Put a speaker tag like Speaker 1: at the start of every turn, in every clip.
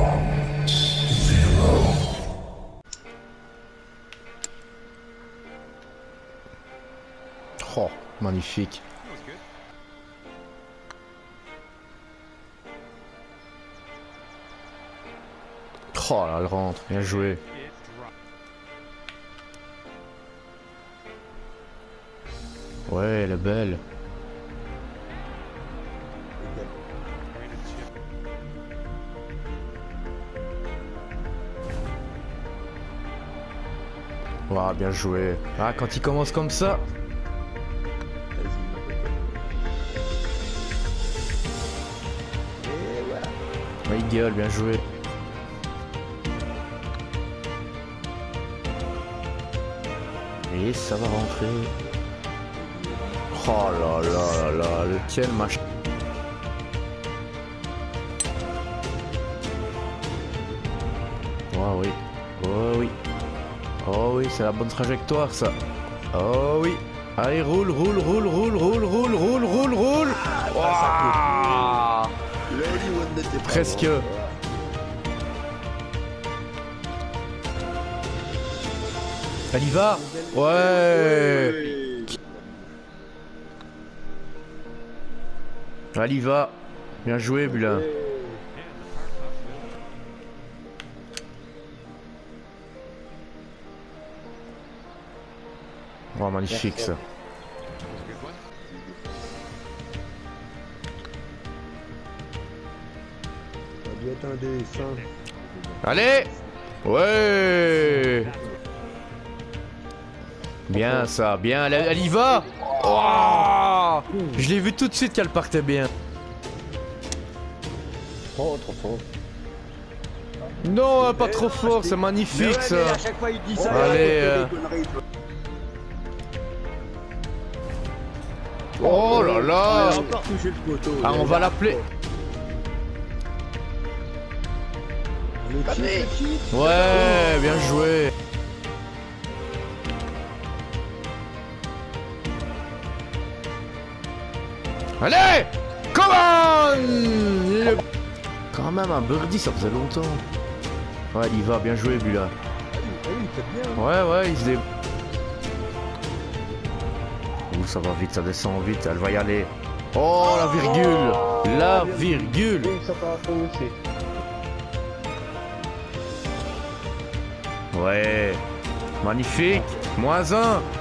Speaker 1: Oh, magnifique. Oh là, elle rentre, bien joué. Ouais, elle est belle. Ouah, bien joué. Ah, quand il commence comme ça. Ouais, il gueule, bien joué. Et ça va rentrer. Oh là là là là, le tien machin. Oh oui, oh oui. Oh oui, c'est la bonne trajectoire ça. Oh oui. Allez, roule, roule, roule, roule, roule, roule, roule, roule, roule. Wow. Presque. Elle y va. Ouais. Elle y va. Bien joué, Bulin. Oh, magnifique ça.
Speaker 2: Ça doit être un dessin.
Speaker 1: Allez. Ouais. Bien ça, bien, elle y va. Oh, je l'ai vu tout de suite qu'elle partait bien.
Speaker 2: Oh, trop fort.
Speaker 1: Non, pas trop fort, c'est magnifique ça.
Speaker 2: À chaque fois il dit ça.
Speaker 1: Allez. Oh là là.
Speaker 2: Il a encore touché le poteau.
Speaker 1: Ah, on va l'appeler. Ouais, bien joué. Allez, come on. Quand même un birdie, ça faisait longtemps. Ouais, il y va, bien joué, Bula. Ouais, ouais, il se dé... Ouh, ça va vite, ça descend vite, elle va y aller. Oh, la virgule. La virgule. Ouais, magnifique. -1.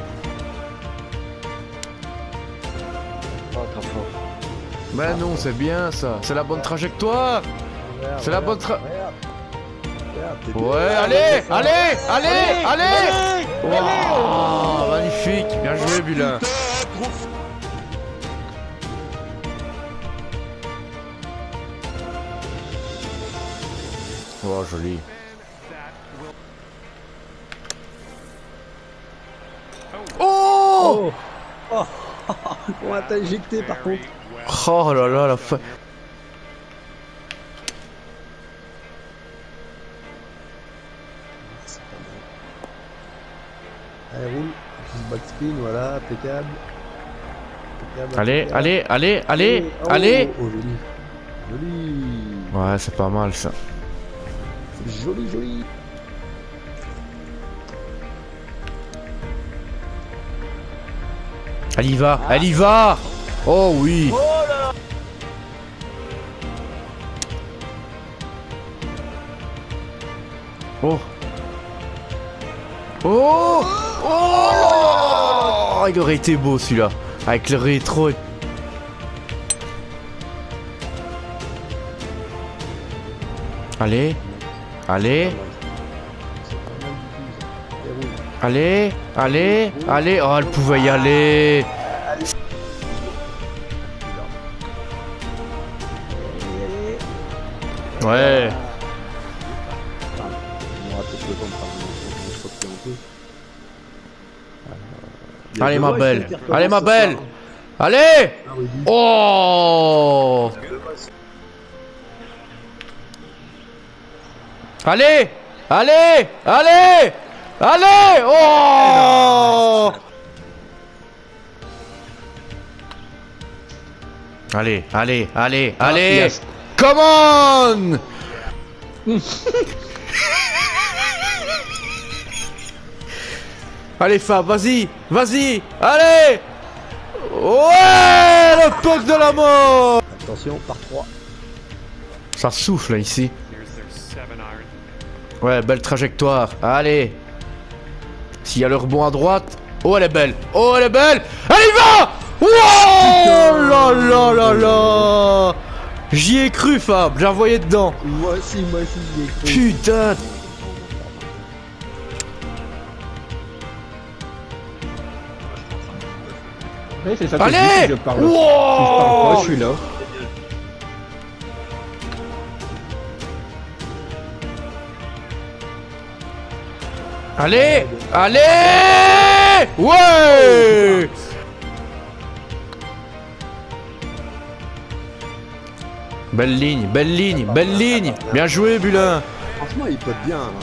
Speaker 1: Mais non, c'est bien ça. C'est la bonne trajectoire. C'est la bonne Ouais, allez, allez, allez, allez. Wow, magnifique. Bien joué, Bulin. Oh, joli. Oh,
Speaker 2: Oh. On va t'injecter par contre.
Speaker 1: oh là là, la fin.
Speaker 2: Allez, roule. Juste backspin, voilà, impeccable.
Speaker 1: Allez, allez, allez, allez, allez.
Speaker 2: Oh, joli. Joli.
Speaker 1: Ouais, c'est pas mal ça.
Speaker 2: Joli, joli.
Speaker 1: Elle y va, elle y va. Oh oui. Oh. Oh. Oh. Il aurait été beau celui-là. Avec le rétro. Allez. Allez. Allez. Allez. Allez. Oh, elle pouvait y aller. Ouais. Allez ma belle. Allez ma belle. Allez. Oh. Allez. Allez. Allez. Allez. Oh. Allez. Allez. Allez. Allez. Come on. Allez Fab, vas-y, vas-y, allez. Ouais, le puck de la mort.
Speaker 2: Attention, par 3.
Speaker 1: Ça souffle ici. Ouais, belle trajectoire, allez. S'il y a le rebond à droite. Oh, elle est belle, oh, elle est belle. Elle y va. Oh là là là là. J'y ai cru Fab, j'ai envoyé dedans.
Speaker 2: Moi aussi, j'y ai cru.
Speaker 1: Putain.
Speaker 3: Oui, c'est ça que
Speaker 1: Allez.
Speaker 3: je dis, si je parle.
Speaker 1: Wow.
Speaker 3: Si je parle pas, je suis là.
Speaker 1: Allez, allez. Ouais. Belle ligne, belle ligne, belle ligne. Bien joué Bulin.
Speaker 2: Franchement, il peut bien. Hein.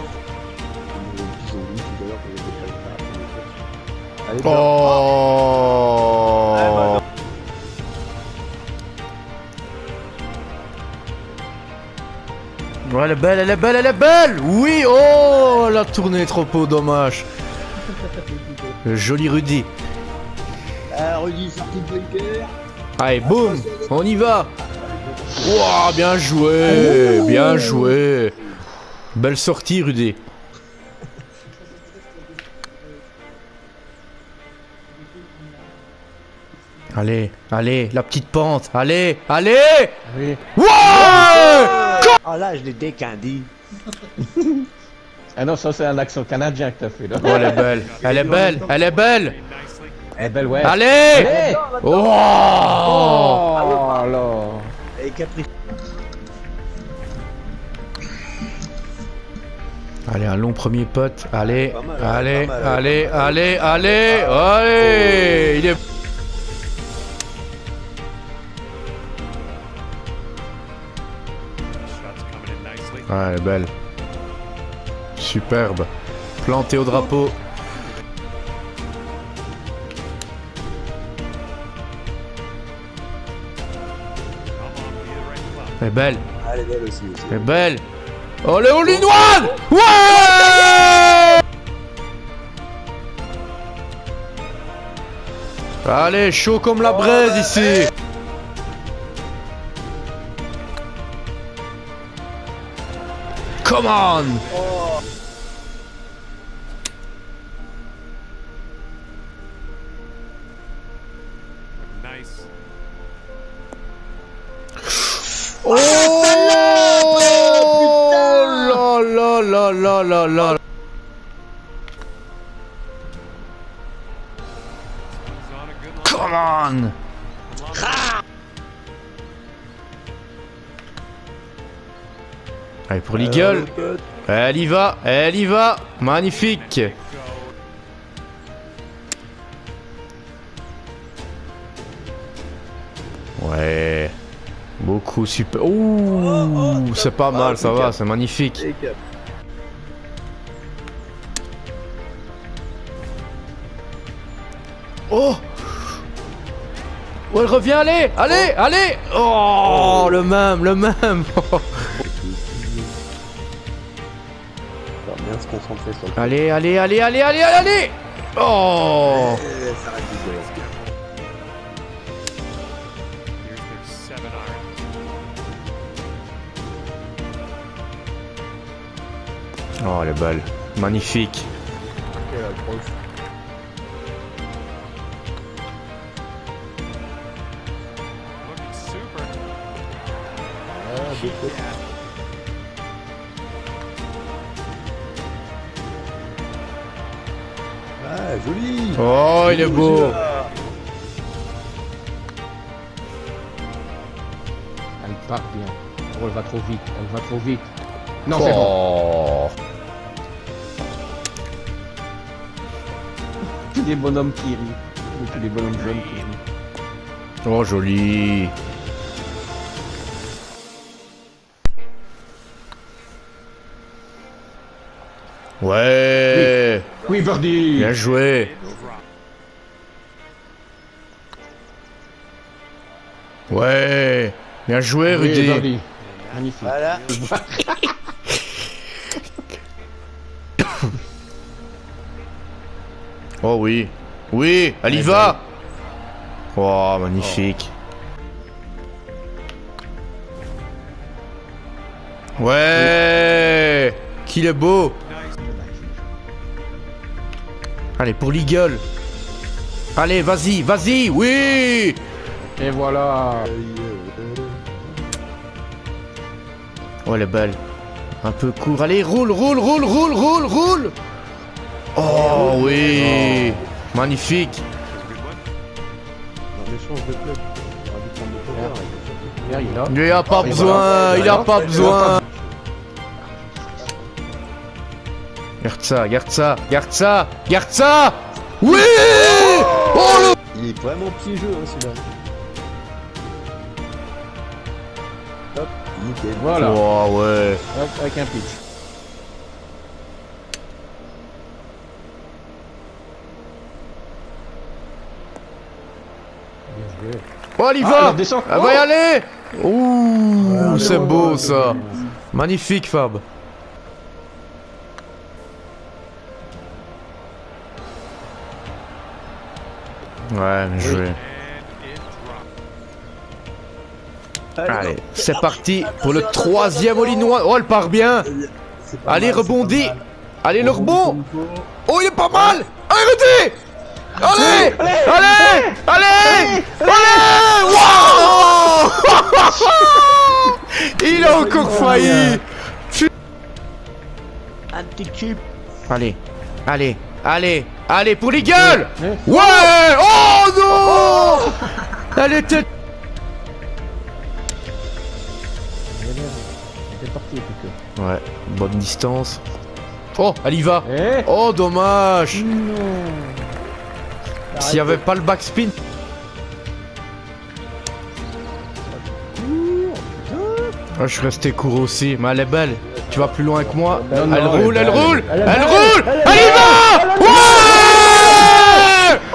Speaker 2: Allez,
Speaker 1: Oh. Ouais, elle est belle, elle est belle, elle est belle. Oui, oh, la tournée trop beau, dommage. Le joli Rudy.
Speaker 2: Ah, Rudy, sorti de bunker.
Speaker 1: Allez, boum, on y va. Wow, bien joué, bien joué. Belle sortie, Rudy. Allez, allez, la petite pente. Allez, allez.
Speaker 3: Oui.
Speaker 1: Ouais.
Speaker 2: Ah là, je l'ai décandé.
Speaker 3: Ah non, ça c'est un accent canadien que t'as fait là.
Speaker 1: Oh, elle est belle, elle est belle, elle est belle.
Speaker 3: Elle est belle, ouais.
Speaker 1: Allez.
Speaker 3: Allez.
Speaker 1: Oh.
Speaker 3: Oh là.
Speaker 2: Et Capri.
Speaker 1: Allez, un long premier pote. Allez,
Speaker 2: Pas mal,
Speaker 1: allez,
Speaker 2: pas mal,
Speaker 1: allez,
Speaker 2: pas mal.
Speaker 1: allez, allez, allez. Il est... Ouais, elle est belle. Superbe. Planté au drapeau. Elle est belle.
Speaker 2: Ah, elle est belle aussi.
Speaker 1: Elle est belle. Oh, le all-in-one. Ouais. Allez, chaud comme la braise ici. Come on. Oh là là là là là. Come on. Allez pour l'Eagle. Elle y va, elle y va. Magnifique. Ouais. Beaucoup super. Ouh, c'est pas mal, ça va, c'est magnifique. Oh. Oh, elle revient, allez, allez, allez. Oh, le même, le même.
Speaker 2: Bien se concentrer sur le.
Speaker 1: Allez, allez, allez, allez, allez, allez. Oh.
Speaker 2: Ça reste du jeu.
Speaker 1: Oh, elle est belle. Magnifique.
Speaker 2: Quelle approche. Ah, deux fautes. Ah, joli.
Speaker 1: Oh, il est beau.
Speaker 3: Elle part bien. Oh, elle va trop vite. Elle va trop vite. Non, c'est bon.
Speaker 1: Oh.
Speaker 3: Tous les bonhommes qui rient. Ou tous les bonhommes jeunes qui rient.
Speaker 1: Oh, joli. Ouais.
Speaker 3: Oui, Birdie.
Speaker 1: Bien joué. Ouais. Bien joué,
Speaker 3: Oui,
Speaker 1: Rudy.
Speaker 3: Birdie. Magnifique.
Speaker 2: Voilà.
Speaker 1: Oh oui. Oui, elle y va. Oh, magnifique. Ouais. Qu'il est beau. Allez, pour l'Eagle. Allez, vas-y, vas-y, oui.
Speaker 3: Et voilà.
Speaker 1: Oh, elle est belle. Un peu court. Allez, roule, roule, roule, roule, roule, roule. Oh, oui. Magnifique.
Speaker 2: Non, mais change de club. On va vite prendre le cover, là, il faut faire-
Speaker 3: Il
Speaker 1: Il a pas besoin, il a pas besoin. Garde ça, garde ça, garde ça, garde ça. Oui. Oh, le...
Speaker 2: Il est vraiment piégeux, hein, celui-là. Hop, nickel.
Speaker 3: Voilà.
Speaker 1: Oh, ouais.
Speaker 3: Hop, avec un pitch. Bien joué.
Speaker 1: Oh, elle y
Speaker 3: Ah,
Speaker 1: va.
Speaker 3: elle descend.
Speaker 1: Elle va y aller. Ouh, c'est beau ça. Magnifique, Fab. Ouais, bien joué. Allez, c'est parti pour le troisième all-in-one. Oh, elle part bien.
Speaker 2: C'est pas
Speaker 1: Allez,
Speaker 2: mal, c'est
Speaker 1: rebondis.
Speaker 2: pas mal.
Speaker 1: Allez, le rebond.
Speaker 2: Comme il faut.
Speaker 1: Oh, il est pas mal. Arrêtez. Allez, allez, allez, allez. Wow. Il a encore failli.
Speaker 3: Un petit chip.
Speaker 1: Allez, allez, allez, allez, pour les gueules.
Speaker 3: Eh,
Speaker 1: Ouais. Oh non. Elle était...
Speaker 3: C'est parti, plutôt.
Speaker 1: Ouais, bonne distance. Oh, elle y va.
Speaker 3: Eh.
Speaker 1: Oh, dommage.
Speaker 3: Non.
Speaker 1: S'il n'y avait pas le backspin. Ah, je suis resté court aussi, mais elle est belle. Tu vas plus loin que moi.
Speaker 3: Non, non,
Speaker 1: Elle roule, elle
Speaker 3: elle est
Speaker 1: roule,
Speaker 3: belle.
Speaker 1: elle roule. Elle y va. Ouais.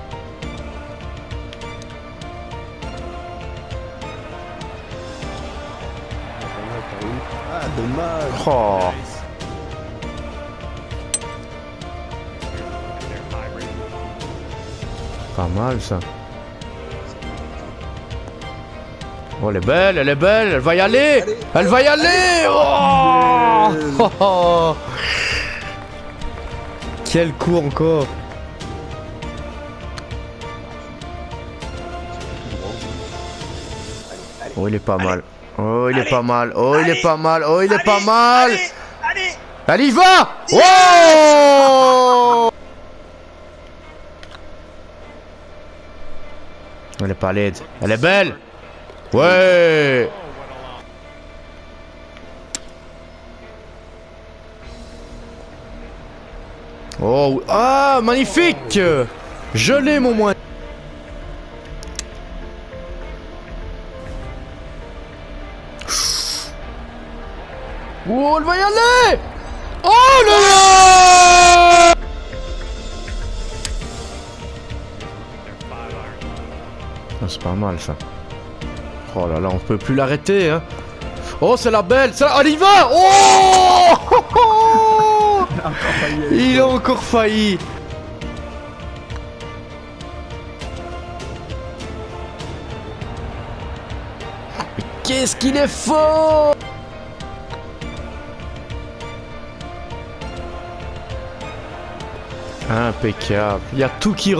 Speaker 2: Ah, dommage.
Speaker 1: Oh. Pas mal ça. Oh, elle est belle, elle est belle, elle va y aller. Elle va y aller. Oh. Oh, oh. Quel coup encore. Oh, il est pas mal. Oh, il est pas mal. Oh, il est pas mal. Oh, il est pas mal. Elle y va. Oh. Elle est pas laide. Elle est belle. Ouais. Oh. Ah, magnifique. Je l'ai, mon moins. Oh, elle va y aller. Oh là là. Ah, c'est pas mal ça. Oh là là, on peut plus l'arrêter, hein. Oh, c'est la belle, c'est la... Elle y va. Oh. Il a encore failli. Mais qu'est-ce qu'il est fort. Impeccable. Il y a tout qui...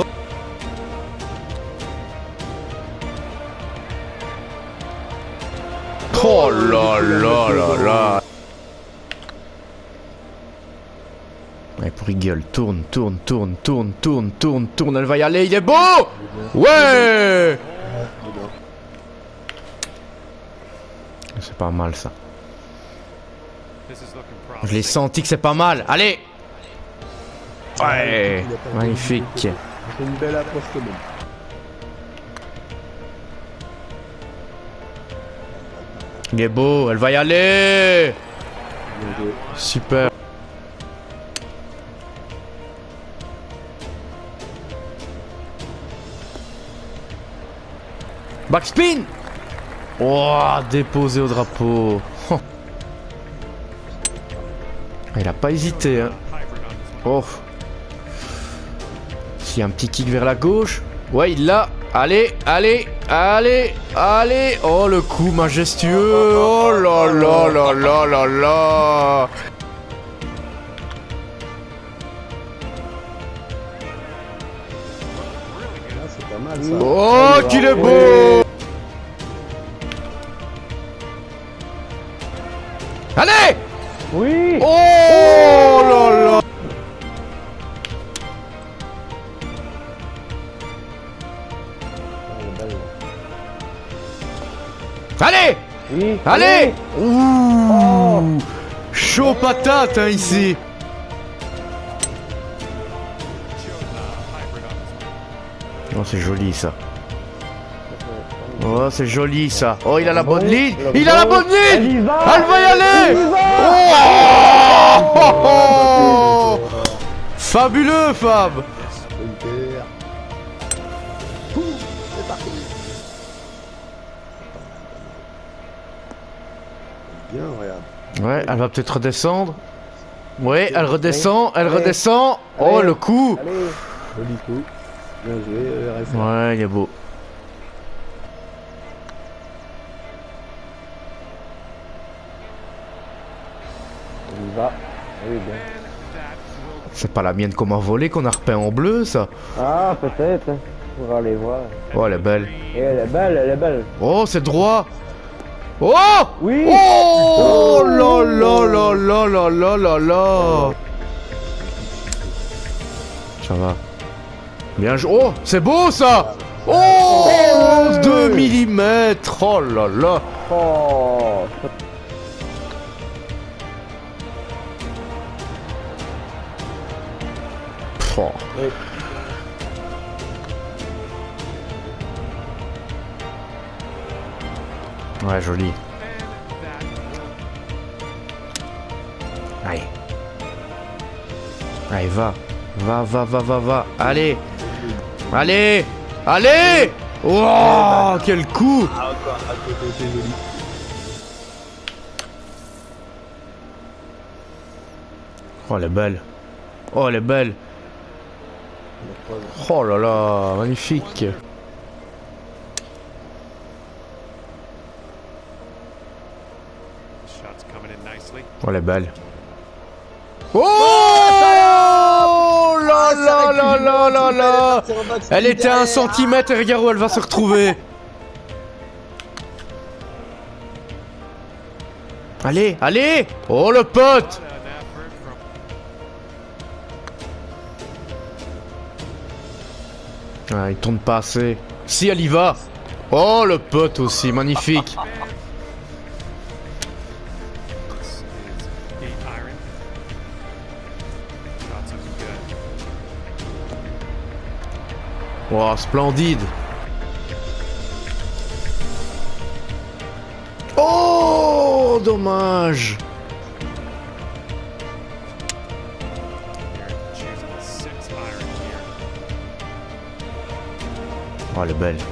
Speaker 1: Oh là là là là. Ouais, pour gueule, tourne, tourne, tourne, tourne, tourne, tourne, tourne, elle va y aller, il est beau. Ouais. C'est pas mal ça. Je l'ai senti que c'est pas mal. Allez. Ouais. Magnifique.
Speaker 2: C'est une belle approche quand même.
Speaker 1: Il est beau, elle va y aller.
Speaker 2: Bien joué.
Speaker 1: Super. Backspin. Oh, déposé au drapeau. Oh. Il a pas hésité, hein. Oh. S'il y a un petit kick vers la gauche. Ouais, il l'a. Allez, allez, allez, allez. Oh, le coup majestueux. Oh là là là là là là.
Speaker 2: Ah, c'est pas mal ça.
Speaker 1: Oh, qu'il est beau. Allez.
Speaker 4: Oui.
Speaker 1: Oh là là. Allez.
Speaker 4: Oui.
Speaker 1: Allez. Ouh. Chaud patate hein, ici. Oh, c'est joli ça. Oh, c'est joli ça. Oh, il a la bonne ligne. Il a la bonne ligne. Elle va y aller. Oh. Fabuleux, Fab.
Speaker 2: Super. C'est parti. Bien, regarde.
Speaker 1: Ouais, elle va peut-être redescendre. Ouais, elle redescend, elle redescend. Oh, le coup.
Speaker 4: Allez.
Speaker 2: Joli coup. Bien joué, RSA.
Speaker 1: Ouais, il est beau.
Speaker 4: On y va. Oui, bien.
Speaker 1: C'est pas la mienne qu'on m'a volé qu'on a repeint en bleu, ça.
Speaker 4: Ah, peut-être. On va aller voir.
Speaker 1: Oh, elle est belle.
Speaker 4: Et elle est belle, elle est belle.
Speaker 1: Oh, c'est droit. Oh.
Speaker 4: Oui.
Speaker 1: Oh là là là là là là là là. Ça va. Bien joué. Oh, c'est beau ça. Oh, 2 mm. Oh là là.
Speaker 4: Oh.
Speaker 1: Oh.
Speaker 4: Oui.
Speaker 1: Ouais, joli. Allez. Allez, va. Va, va, va, va, va. Allez. Allez. Allez. Oh, quel coup.
Speaker 2: Ah, encore à côté, c'est joli.
Speaker 1: Oh, elle est belle. Oh, elle est belle. Oh là là, magnifique. Oh, elle est belle. Oh là là là là là là. Elle était à 1 centimètre et regarde où elle va se retrouver. Allez, allez. Oh, le pote. Ah, il tourne pas assez. Si, elle y va. Oh, le pote aussi, magnifique. Oh, splendide. Oh, dommage. Oh, elle est belle.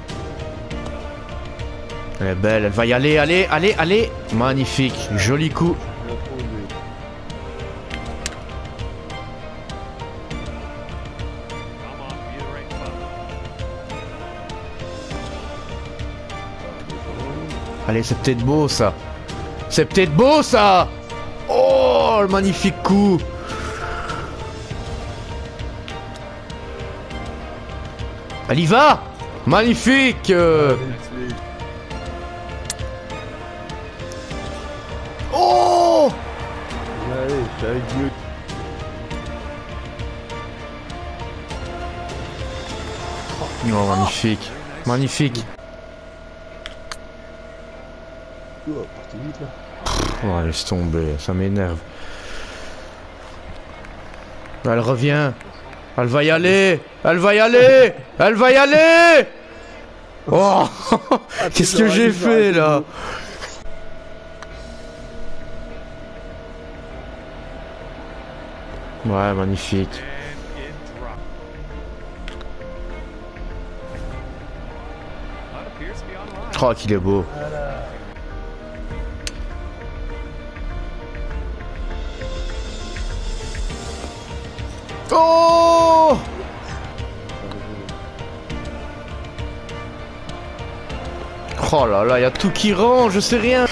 Speaker 1: Elle est belle, elle va y aller, allez, allez, allez. Magnifique, joli coup. Allez, c'est peut-être beau ça. C'est peut-être beau ça. Oh, le magnifique coup. Elle y va. Magnifique. Oh.
Speaker 2: Allez, c'est avec Dieu.
Speaker 1: Oh, magnifique. Magnifique.
Speaker 2: Oh, parti vite là.
Speaker 1: Oh, laisse tomber, ça m'énerve. Elle revient. Elle va y aller. Elle va y aller. Elle va y aller. Oh, qu'est-ce que j'ai fait là? Ouais, magnifique. Oh, qu'il est beau. Oh! Oh là là, y a tout qui rend, je sais rien.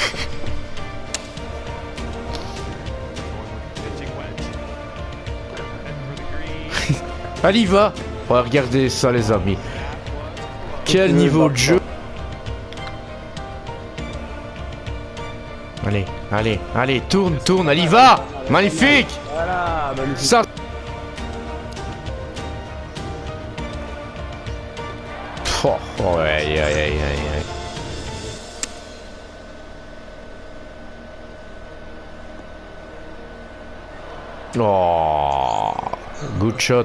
Speaker 1: Allez, va. Ouais, regardez ça, les amis. Quel niveau de jeu. Allez, allez, allez, tourne, tourne, allez, va. Magnifique.
Speaker 4: Voilà, magnifique.
Speaker 1: Ça. Oh, ouais, aïe, aïe, aïe, aïe. Oh, good shot.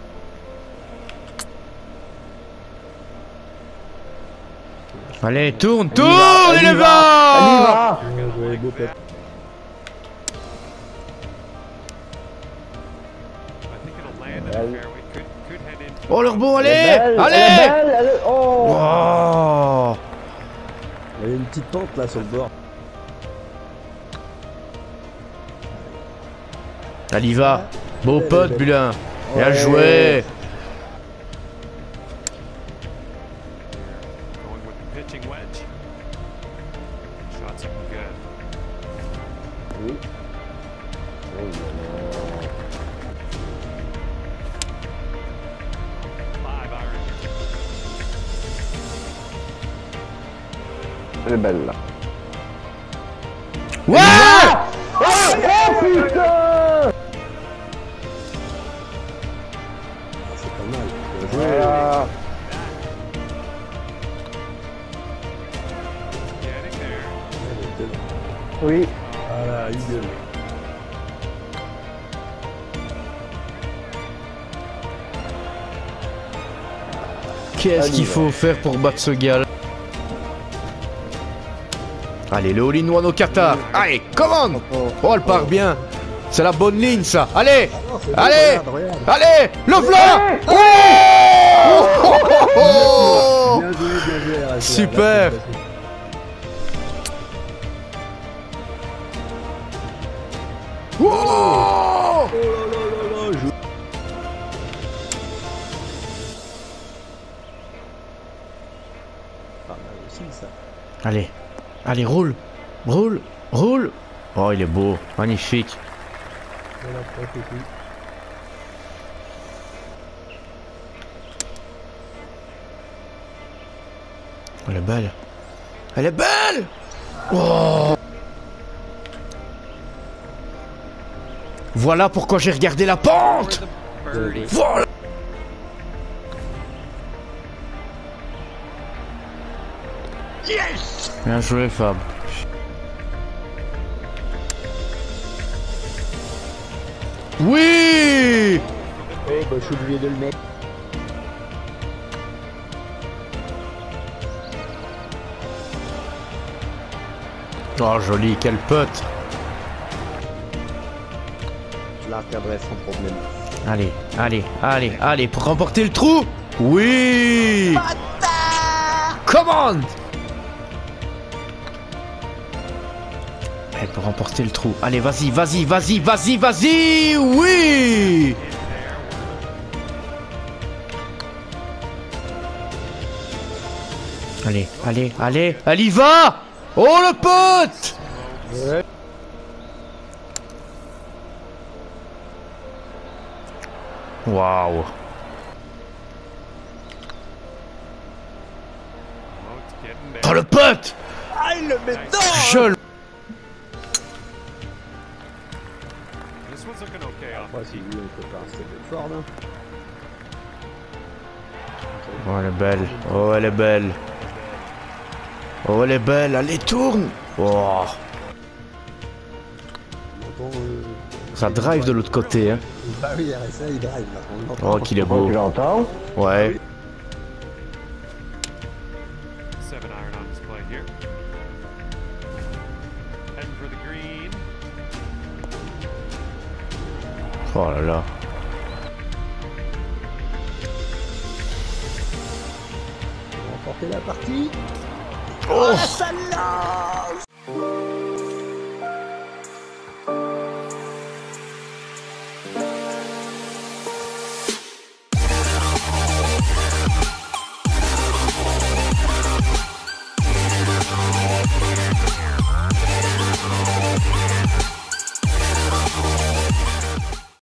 Speaker 1: Allez, tourne, tourne, il est va.
Speaker 4: Allez, va.
Speaker 2: Bien joué, beau pep.
Speaker 1: Oh, leur bon, allez,
Speaker 4: Elle est
Speaker 1: allez.
Speaker 4: belle, elle est- Oh.
Speaker 1: Oh.
Speaker 2: Il y avait une petite pente là sur le bord.
Speaker 1: Allez, va. Beau
Speaker 2: Elle est
Speaker 1: pote,
Speaker 2: belle.
Speaker 1: Bulin. Bien
Speaker 4: Ouais.
Speaker 1: joué.
Speaker 4: Oui. Oh là là. Elle est belle là.
Speaker 1: Ouais.
Speaker 4: Oh putain!
Speaker 2: C'est pas mal. Bien joué.
Speaker 4: Voilà. Oui.
Speaker 2: Voilà, il gueule.
Speaker 1: Qu'est-ce qu'il faut faire pour battre ce gars là? Allez, le all-in-one au Qatar. Allez, commande. Oh, elle part bien. C'est la bonne ligne, ça. Allez,
Speaker 2: Non, c'est bon,
Speaker 1: allez,
Speaker 2: regarde, regarde.
Speaker 1: allez, le v'là. Oh.
Speaker 2: Bien joué, RSA.
Speaker 1: Super.
Speaker 2: Là,
Speaker 1: Oh.
Speaker 2: oh là là là là, pas mal aussi ça.
Speaker 1: Allez, allez, roule, roule, roule. Oh, il est beau, magnifique.
Speaker 2: Voilà, profite.
Speaker 1: Elle est belle. Elle est belle. Oh. Voilà pourquoi j'ai regardé la pente. Voilà. Yes. Bien joué, Fab. Oui.
Speaker 2: Oh bah j'ai oublié de le mettre.
Speaker 1: Oh, joli, quel pote.
Speaker 2: Je la recadrerai sans problème.
Speaker 1: Allez, allez, allez, allez, pour remporter le trou. Oui. Commande. Elle peut remporter le trou. Allez, vas-y, vas-y, vas-y, vas-y, vas-y. Oui. Allez, allez, allez, elle y va. Oh, le pote.
Speaker 2: Ouais.
Speaker 1: Waouh. Oh, le pote.
Speaker 2: Ah il le met dedans.
Speaker 1: Je le...
Speaker 2: Après si lui on peut pas rester fort là.
Speaker 1: Oh, elle est belle. Oh, elle est belle. Oh, elle est belle. Allez, tourne. Oh.
Speaker 2: On entend,
Speaker 1: Ça drive de l'autre côté, hein.
Speaker 2: Bah oui, RSA il drive là. On l'entend.
Speaker 1: Oh, qu'il est
Speaker 4: Tu
Speaker 1: beau.
Speaker 4: l'entends?
Speaker 1: Ouais. Oh là là.
Speaker 2: On va remporter la partie.
Speaker 1: Oh.
Speaker 2: Ça lance.